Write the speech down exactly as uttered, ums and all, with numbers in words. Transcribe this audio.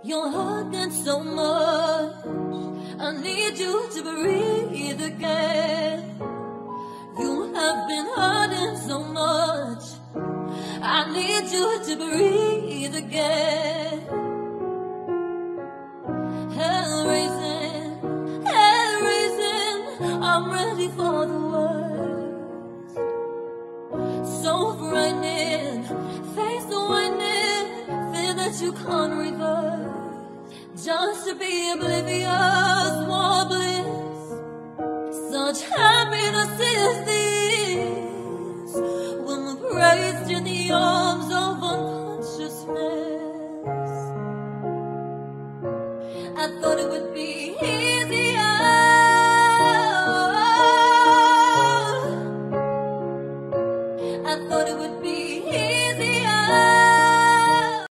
You're hurting so much. I need you to breathe again. You have been hurting so much. I need you to breathe again. Hell raising, hell raising, I'm ready for the worst. So frightening, face the whitening, fear that you can't reverse. Just to be oblivious, more bliss. Such happiness is this when we're praised in the old.